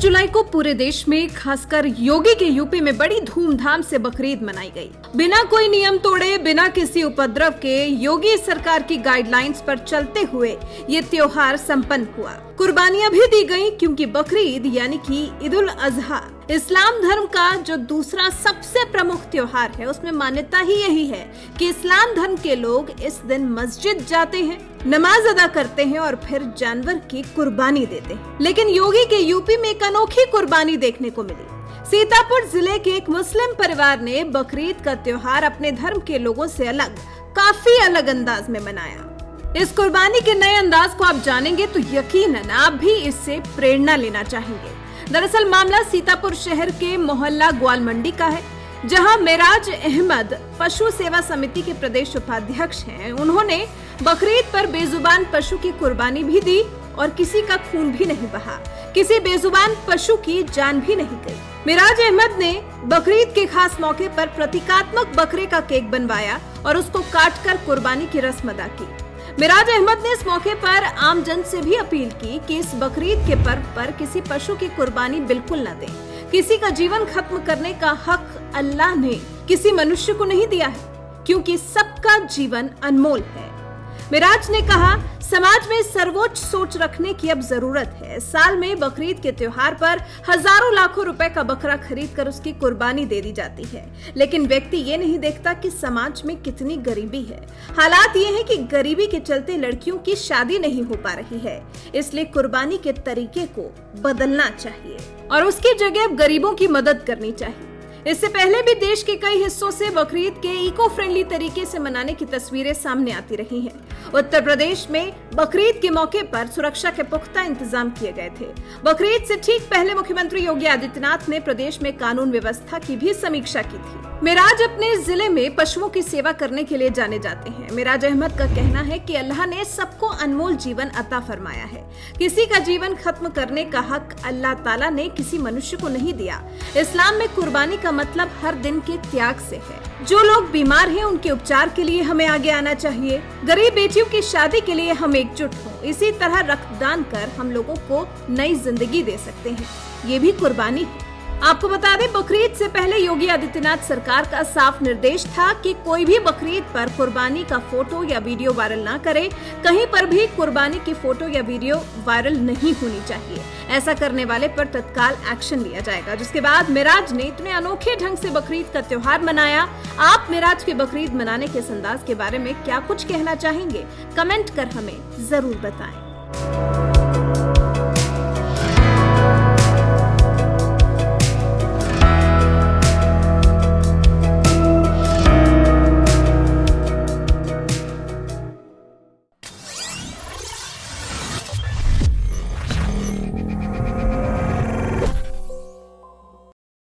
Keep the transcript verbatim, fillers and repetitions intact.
जुलाई को पूरे देश में खासकर योगी के यूपी में बड़ी धूमधाम से बकरीद मनाई गई। बिना कोई नियम तोड़े, बिना किसी उपद्रव के योगी सरकार की गाइडलाइंस पर चलते हुए ये त्योहार संपन्न हुआ। कुर्बानियां भी दी गईं क्योंकि बकरीद यानी कि ईद उल अजहा इस्लाम धर्म का जो दूसरा सबसे प्रमुख त्योहार है, उसमें मान्यता ही यही है कि इस्लाम धर्म के लोग इस दिन मस्जिद जाते हैं, नमाज अदा करते हैं और फिर जानवर की कुर्बानी देते हैं। लेकिन योगी के यूपी में एक अनोखी कुर्बानी देखने को मिली। सीतापुर जिले के एक मुस्लिम परिवार ने बकरीद का त्योहार अपने धर्म के लोगों से अलग, काफी अलग अंदाज में मनाया। इस कुर्बानी के नए अंदाज को आप जानेंगे तो यकीनन आप भी इससे प्रेरणा लेना चाहेंगे। दरअसल मामला सीतापुर शहर के मोहल्ला ग्वाल मंडी का है, जहां मेराज अहमद पशु सेवा समिति के प्रदेश उपाध्यक्ष हैं। उन्होंने बकरीद पर बेजुबान पशु की कुर्बानी भी दी और किसी का खून भी नहीं बहा, किसी बेजुबान पशु की जान भी नहीं गई। मेराज अहमद ने बकरीद के खास मौके पर प्रतीकात्मक बकरे का केक बनवाया और उसको काटकर कुर्बानी की रस्म अदा की। मेराज अहमद ने इस मौके पर आम जन से भी अपील की कि इस बकरीद के पर्व पर किसी पशु की कुर्बानी बिल्कुल न दें। किसी का जीवन खत्म करने का हक अल्लाह ने किसी मनुष्य को नहीं दिया है, क्योंकि सबका जीवन अनमोल है। मेराज ने कहा, समाज में सर्वोच्च सोच रखने की अब जरूरत है। साल में बकरीद के त्योहार पर हजारों लाखों रुपए का बकरा खरीदकर उसकी कुर्बानी दे दी जाती है, लेकिन व्यक्ति ये नहीं देखता कि समाज में कितनी गरीबी है। हालात ये है कि गरीबी के चलते लड़कियों की शादी नहीं हो पा रही है, इसलिए कुर्बानी के तरीके को बदलना चाहिए और उसकी जगह गरीबों की मदद करनी चाहिए। इससे पहले भी देश के कई हिस्सों से बकरीद के इको फ्रेंडली तरीके से मनाने की तस्वीरें सामने आती रही हैं। उत्तर प्रदेश में बकरीद के मौके पर सुरक्षा के पुख्ता इंतजाम किए गए थे। बकरीद से ठीक पहले मुख्यमंत्री योगी आदित्यनाथ ने प्रदेश में कानून व्यवस्था की भी समीक्षा की थी। मेराज अपने जिले में पशुओं की सेवा करने के लिए जाने जाते हैं। मेराज अहमद का कहना है कि अल्लाह ने सबको अनमोल जीवन अता फरमाया है। किसी का जीवन खत्म करने का हक अल्लाह ताला ने किसी मनुष्य को नहीं दिया। इस्लाम में कुर्बानी का मतलब हर दिन के त्याग से है। जो लोग बीमार हैं उनके उपचार के लिए हमें आगे आना चाहिए। गरीब बेटियों की शादी के लिए हम एकजुट हों। इसी तरह रक्तदान कर हम लोगों को नई जिंदगी दे सकते हैं, ये भी कुर्बानी है। आपको बता दें, बकरीद से पहले योगी आदित्यनाथ सरकार का साफ निर्देश था कि कोई भी बकरीद पर कुर्बानी का फोटो या वीडियो वायरल ना करे। कहीं पर भी कुर्बानी की फोटो या वीडियो वायरल नहीं होनी चाहिए। ऐसा करने वाले पर तत्काल एक्शन लिया जाएगा। जिसके बाद मेराज ने इतने अनोखे ढंग से बकरीद का त्योहार मनाया। आप मेराज के बकरीद मनाने के इस अंदाज के बारे में क्या कुछ कहना चाहेंगे? कमेंट कर हमें जरूर बताएं।